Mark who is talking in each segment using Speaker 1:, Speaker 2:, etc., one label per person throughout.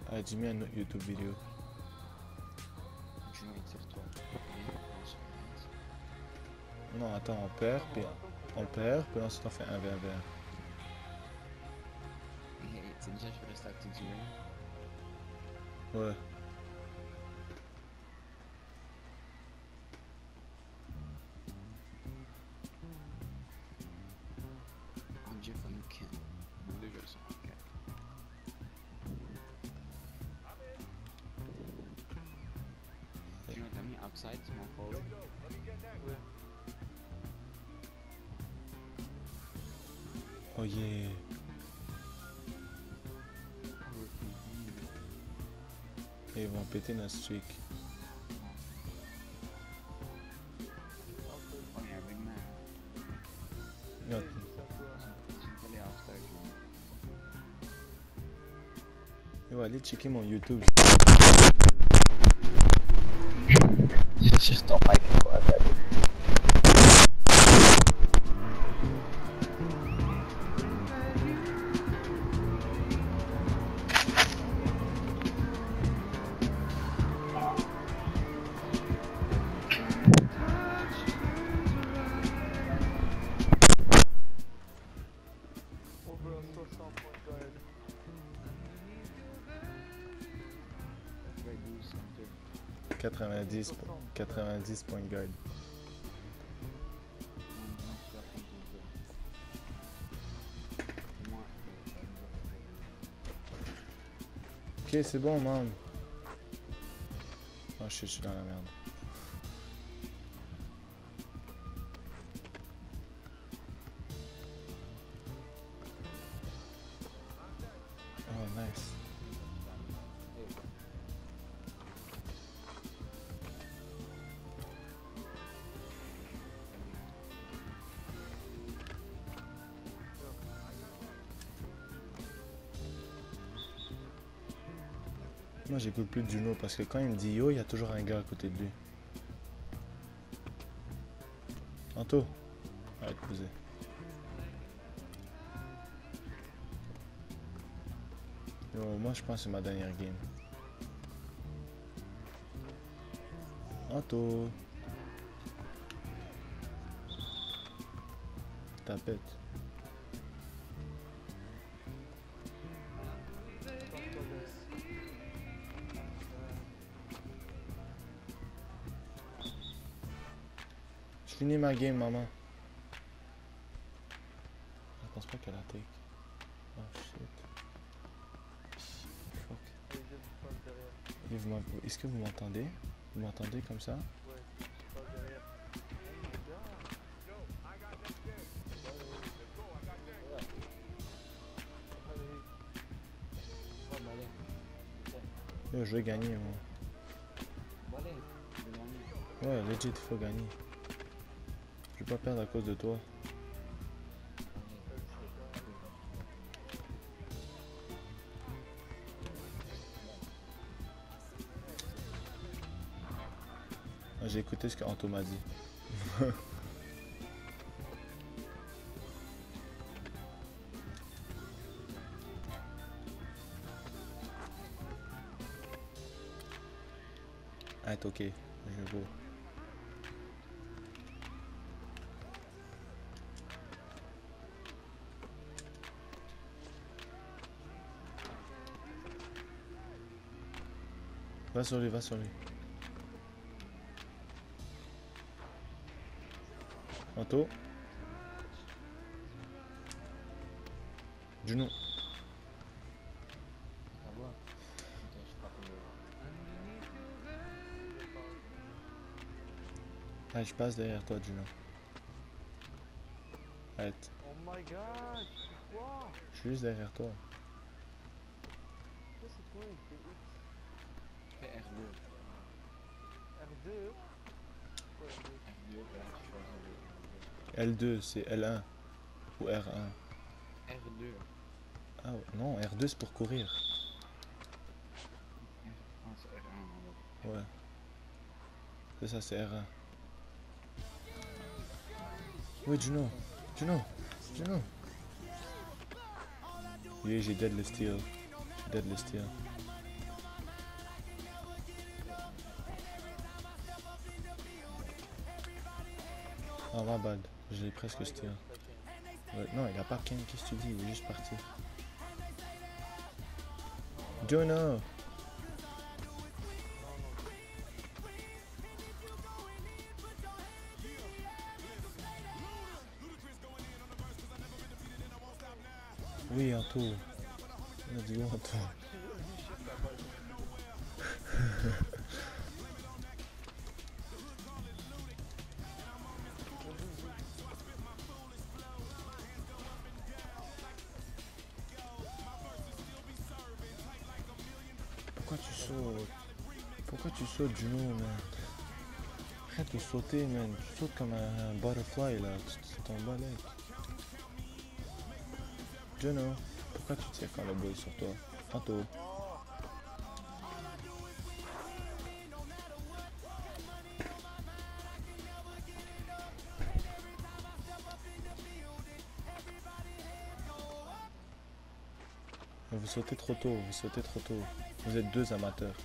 Speaker 1: Ah, dis-moi une autre YouTube vidéo.
Speaker 2: Juno, tire-toi.
Speaker 1: Non, attends, on perd, puis ensuite on fait un v 1 v 1.
Speaker 2: C'est déjà, je vais rester à te dire.
Speaker 1: Ouais.
Speaker 2: I'm Jeff on the can. Les jeux sont ok. Juno, t'as mis upside, tu m'en follow.
Speaker 1: Oh yeah. Et ils vont péter notre streak.
Speaker 2: Oh yeah, big man.
Speaker 1: Non.
Speaker 2: Tu me fais les upside, Juno.
Speaker 1: Il va aller checker mon YouTube.
Speaker 2: C'est sur ton mic, quoi,
Speaker 3: Over 60 points guard.
Speaker 2: Red Bull Center.
Speaker 1: 90 point guard. Ok, c'est bon, man. Oh shit, je suis dans la merde. Oh, nice. Moi, j'écoute plus de Juno parce que quand il me dit yo, il y a toujours un gars à côté de lui. Anto, arrête de poser. Yo, moi, je pense que c'est ma dernière game. Anto. Tapette. Je finis ma game, maman. Je pense pas qu'elle a take. Oh shit. Fuck.
Speaker 3: Les jeux du pass derrière.
Speaker 1: Est-ce que vous m'entendez? Vous m'entendez comme ça?
Speaker 3: Ouais, pass derrière. Oh my god.
Speaker 1: Yo, je vais gagner, moi. Ouais, legit, il faut gagner. Je vais pas perdre à cause de toi. Ah, j'ai écouté ce qu'Anto m'a dit. Ah, ok, je vais go. Va sur lui, va sur lui. Anto. Juno. Ah, je passe derrière toi, Juno. Arrête.
Speaker 3: Oh my god, c'est quoi?
Speaker 1: Je suis juste derrière toi.
Speaker 3: Qu'est-ce que c'est quoi?
Speaker 2: Fais R2.
Speaker 3: R2? Quoi R2?
Speaker 2: R2, là, tu choisis le
Speaker 1: L2, c'est L1 ou R1.
Speaker 2: R2.
Speaker 1: Ah non, R2 c'est pour courir.
Speaker 2: Ah, c'est R1.
Speaker 1: Ouais. C'est ça, c'est R1. Oui, Juno. Juno. Juno. Oui, j'ai dead le steal. J'ai dead le steal. Ah, ma bad. Je l'ai presque jeté. Hein. Ouais, non, il a pas Ken, qu'est-ce que tu dis? Il est juste parti. Jonah! Oui, Anto. Let's go, Anto. Pourquoi tu sautes? Pourquoi tu sautes, Juno, man? Arrête de sauter, man. Tu sautes comme un butterfly, là. Tu t'en balèques. Juno, pourquoi tu tires quand le boy est sur toi? Anto. Vous sautez trop tôt, vous sautez trop tôt. Vous êtes deux amateurs.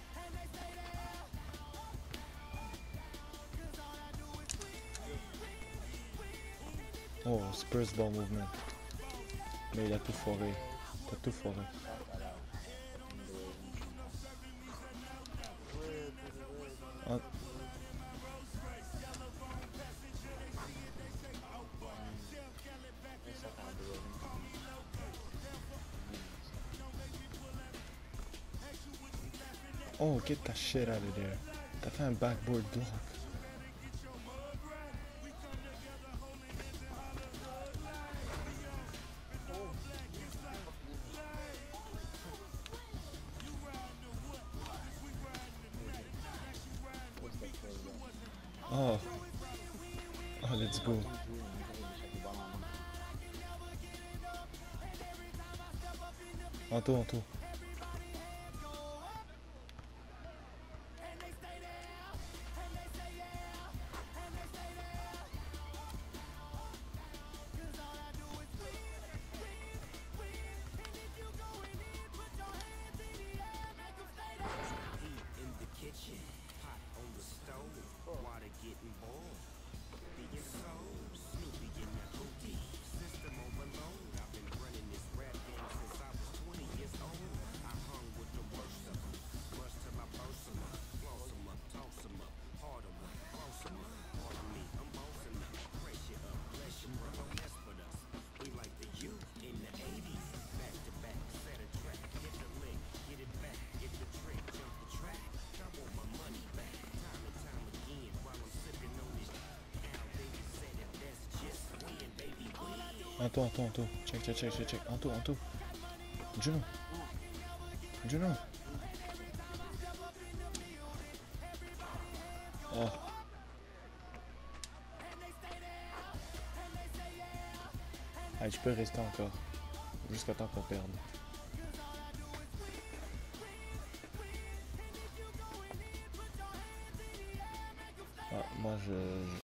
Speaker 1: Oh, Spurs ball movement. Mais il a tout foiré. T'as tout foiré. Ah, oh, get that shit out of there. T'as fait un backboard block. Oh. Oh, let's go. Anto, Anto. Anto, Anto, Anto. Check, check, check, check, check. Anto, Anto. Juno. Juno. Oh. Allez, tu peux rester encore. Jusqu'à temps qu'on perde. Ah, moi,